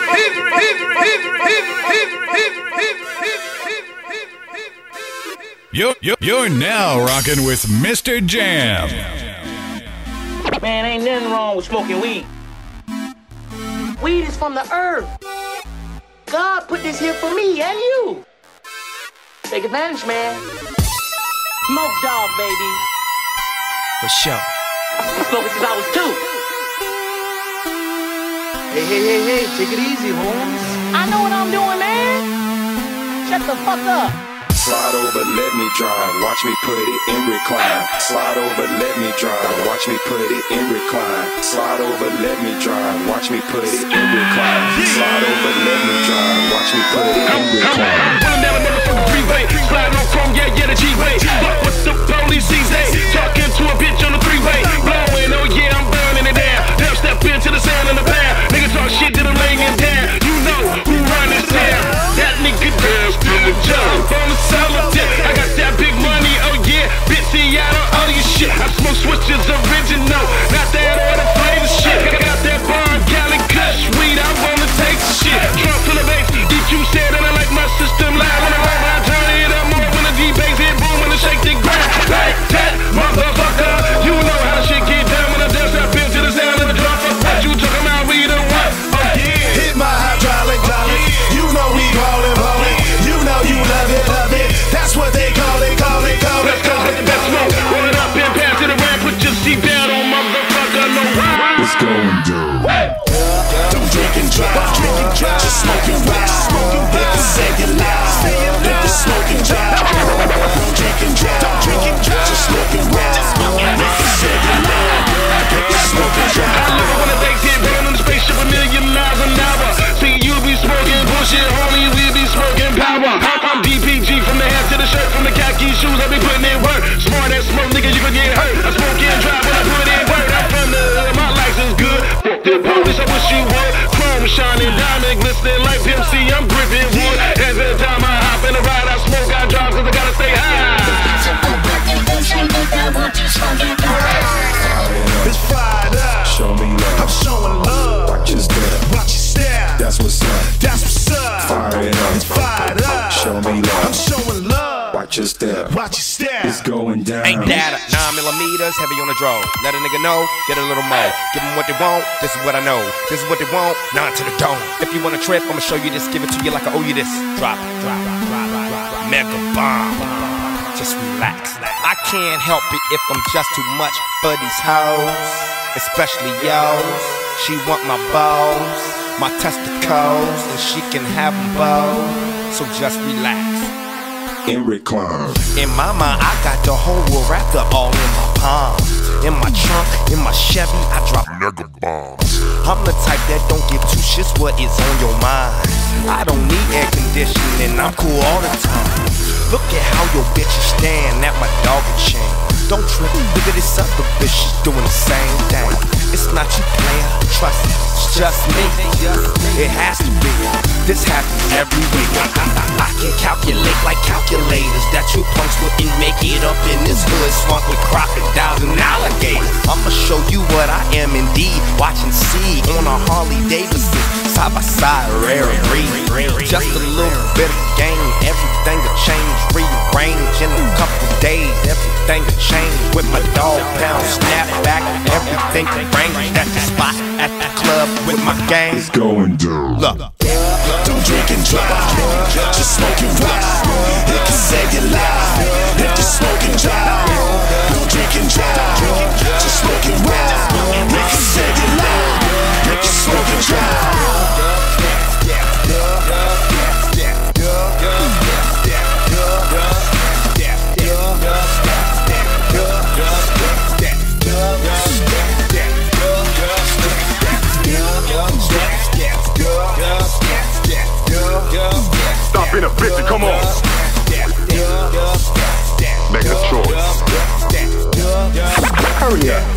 You're now rocking with Mr. Jam. Man, ain't nothing wrong with smoking weed. Weed is from the earth. God put this here for me and you. Take advantage, man. Smoke dog, baby. For sure. I've been smoking since I was 2. Hey, take it easy, Holmes. I know what I'm doing, man. Shut the fuck up. Slide over, let me drive, watch me put it in recline. Slide over, let me drive, watch me put it in recline. Slide over, let me drive, watch me put it in recline. Slide over, let me drive, watch me put it in recline. Running down a motherfucking freeway, sliding on chrome, yeah, the G-way. Fuck what the police say, talking to a bitch on the freeway. Blowing, oh yeah, I'm burning it down. Now step into the sound in the pound. Niggas talk shit to the laying it down. You know who run this town. That nigga down to the jump on the solitaire. I got that big money, oh yeah. Bitch, see, I don't owe you shit. I smoke switches original, not that other flavor shit. I got that bar, Cali Kush weed, I wanna take the shit. Trump to the bass, DQ said that I like my system loud. When I rap, I turn it up more when the D-bass hit boom, when I shake the ground. Like that, motherfucker. You know how the shit get down when I dance that bitch to the sound of the drum. Fuck what you talking about, we the one. Oh yeah. Hit my hydraulic, you know we ballin'. You know you love it. That's what they call it. Let's go with the best smoke. Roll it up and pass it around. Put your seat down on motherfucker. No ride. It's going down. Don't drink and drive. Just smoke and ride. If you say you lie, if you smoke and drive. Don't drink and drive. Just smoke and ride. If you say you lie, if you smoke and drive. I love it when the days hit down on the spaceship a million miles an hour. See you be smoking bullshit, homie. We be smoking power. I'm DPG from the hat to the shirt, from the khaki shoes. I be putting in work. Smart ass smoke, nigga, you can get hurt. I smoke and drive when I put in work. I'm from the hood, my license good. Fuck the police, I wish you would. Chrome shining, diamond glistening like Pimp C. I'm gripping wood. Every time I hop in the ride, I smoke, I drive, cause I gotta stay high. It's fired up. Show me love. I'm showing love. Watch your step. That's what's up. Fire it up. It's fired up. Show me love. I'm showing love. Watch your step. It's going down. Ain't that 9 millimeters, heavy on the draw. Let a nigga know, get a little more. Give them what they want, this is what I know. This is what they want, 9 to the dome. If you want a trip, I'ma show you this, give it to you like I owe you this. Drop. Mega bomb. Just relax. I can't help it if I'm just too much for these hoes, especially yours. She want my balls, my testicles, and she can have them both. So just relax. In recline. In my mind, I got the whole world wrapped up all in my palms. In my trunk, in my Chevy, I drop mega bombs. I'm the type that don't give two shits what is on your mind. I don't need air conditioning, I'm cool all the time. Look at how your bitch is staring at my dog and chain. Don't trip, look at this other bitch, she's doing the same thing. It's not you, player, trust me, it's just me. It has to be, this happens every week. I can calculate like calculators that you punks wouldn't make it up in this hood swamp with crocodiles and alligators. I'ma show you what I am indeed. Watch and see on a Harley Davidson, side by side, rare and breed. Just a little bit of game, everything will change. Rearrange in a couple days, everything will change. With my dog pound, snap back, everything can range. At the spot, at the club with my gang. It's going down. Look. Don't drink and drive, just smoke and ride. If you say you lie, if you smoke and drive. Don't drink and drive, just smoke and ride. If you say you lie, if you smoke and drive. Stop being a bitch and come on. Make a choice. Hurry up.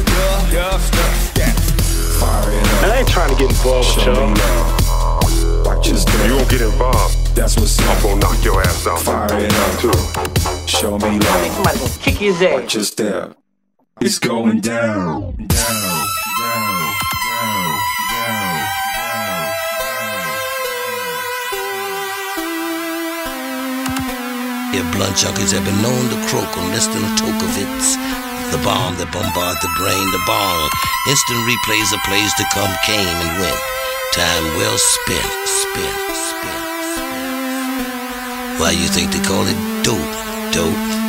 I ain't trying to get involved with y'all. You won't get involved. That's what's up. I'm gonna knock your ass out. Fire it up too. Show me love. Somebody gonna kick his ass. Watch your step. It's going down. Here blunt junkies have been known to croak on less than a toke of it. The bomb that bombard the brain, the bong. Instant replays of plays to come came and went. Time well spent, spent. Why you think they call it dope? Dope?